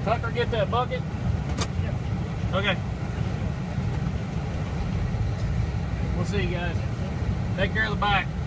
Tucker, get that bucket? Yeah. Okay. We'll see you guys. Take care of the back.